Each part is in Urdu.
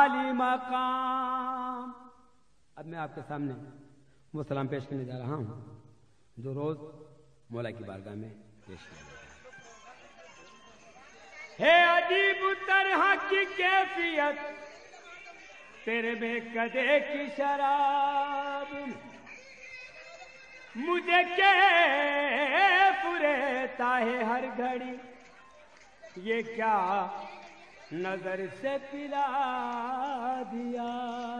عالی مقام. اب میں آپ کے سامنے وہ سلام پیش کرنے جا رہا ہوں جو روز مولا کی بارگاہ میں پیش کیا جاتا ہے. ہے عجیب طرح کی کیفیت تیرے بے قدے کی شراب میں، مجھے کیف رہتا ہے ہر گھڑی، یہ کیا نظر سے پلا دیا.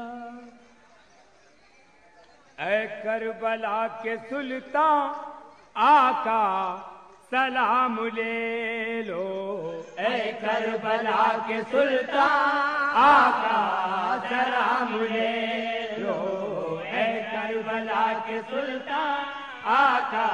اے کربلا کے سلطان آقا سلام لے لو. اے کربلا کے سلطان آقا سلام لے لو. اے کربلا کے سلطان آقا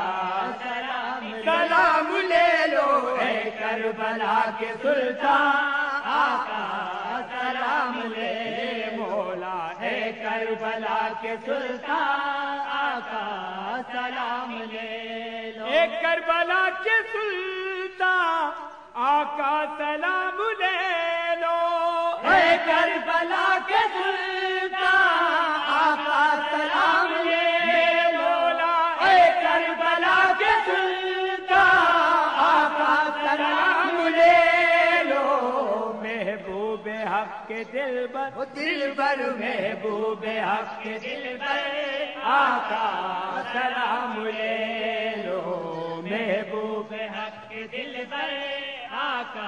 سلام لے لو. اے کربلا کے سلطان آقا سلام لے مولا. اے کربلا کے سلطان آقا سلام لے لو. اے کربلا کے سلطان آقا سلام لے لو. اے کربلا کے سلطان آقا سلام لے مولا. اے کربلا کے سلطان آقا سلام لے لو. محبوب حق کے دلبر محبوب حق کے دلبر آقا سلام لے لو. محبوب حق کے دلبر آقا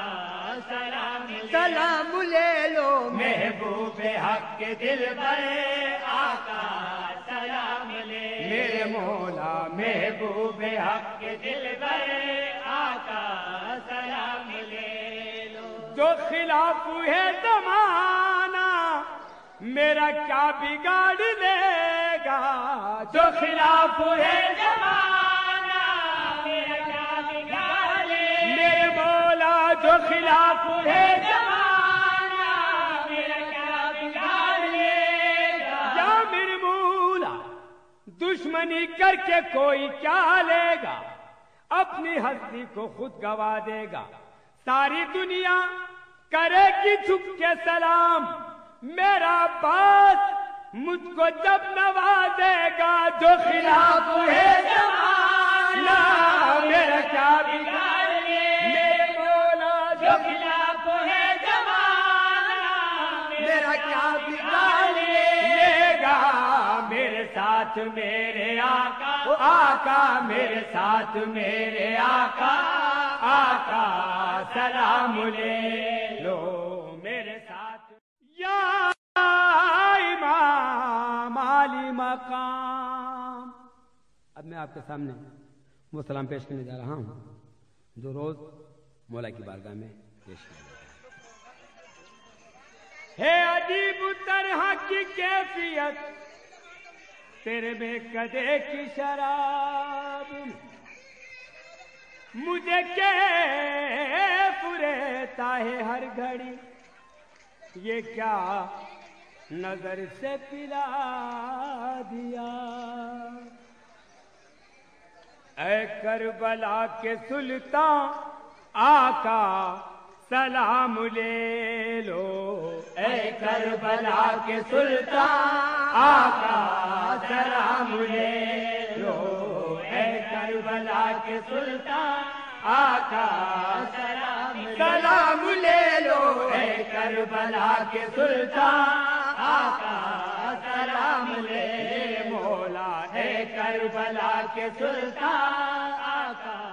سلام لے لو. محبوب حق کے دلبر آقا سلام لے میرے مولا. محبوب حق کے دلبر آقا سلام لے لو. جو خلاف ہے زمانہ میرا کیا بگاڑ لے گا. جو خلاف ہے زمانہ میرا کیا بگاڑ لے گا. میرے مولا جو خلاف ہے زمانہ میرا کیا بگاڑ لے گا. یا میرے مولا دشمنی کر کے کوئی کیا لے گا، اپنی ہستی کو خود گوا دے گا. ساری دنیا کرے گی جھک کے سلام، میرا باس مجھ کو جب نوازے گا. جو خلاف ہے زمانہ میرا کیا بگاڑ لے میرے مولا. جو خلاف ہے زمانہ میرا کیا بگاڑ لے گا. میرے ساتھ میرے آقا آقا میرے ساتھ میرے آقا آقا سلام لے لو. میرے ساتھ یا امام عالی مقام. اب میں آپ کے سامنے وہ سلام پیش کرنے جا رہا ہوں جو روز مولا کی بارگاہ میں پیش کیا جاتا ہے. ہے عجیب طرح کی کیفیت تیرے بے قدے کی شراب میں، مجھے کیف رہتا ہے ہر گھڑی، یہ کیا نظر سے پلا دیا. اے کربلا کے سلطان آقا سلام لے لو. اے کربلا کے سلطان آقا سلام لے لو. اے کربلا کے سلطان آقا سلام لے لو. اے کربلا کے سلطان آقا سلام لے مولا. اے کربلا کے سلطان آقا